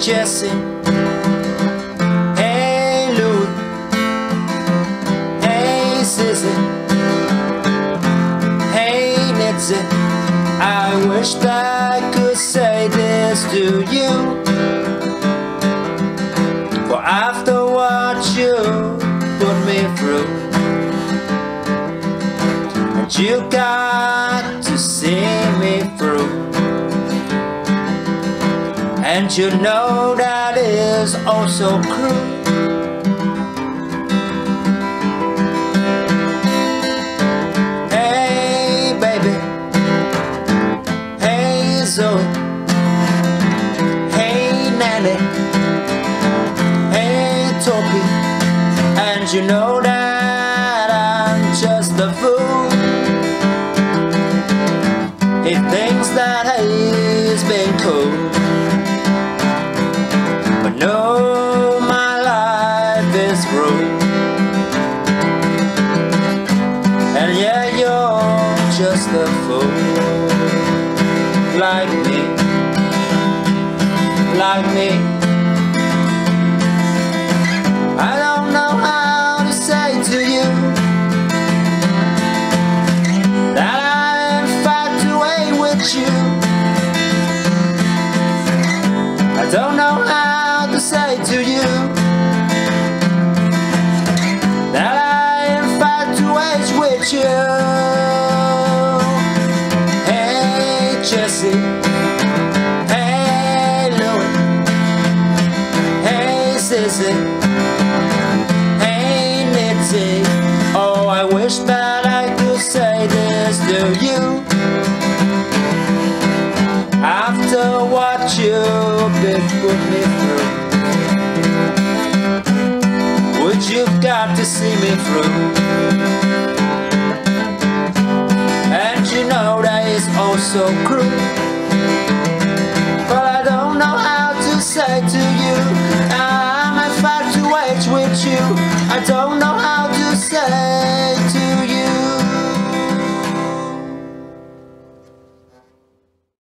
Jesse, hey Louie, hey Sissy, hey Nitsy. I wish that I could say this to you, for after what you put me through, and you got to see me through. And you know that is also true. Hey baby, hey Zoe, hey Nanny, hey Topi. And you know that I'm just a fool. He thinks that he's been cool. No, my life is through. And yeah, you're just a fool. Like me, like me. I don't know how to say to you that I'm infatuated with you. I don't know how to say to you that I am infatuated with you. Hey Jesse, hey Louie, hey Sissy, hey Nitsy. Oh, I wish that I could say this to you, after what you've been put me through. Would you've got to see me through. And you know that is also cruel, but I don't know how to say to you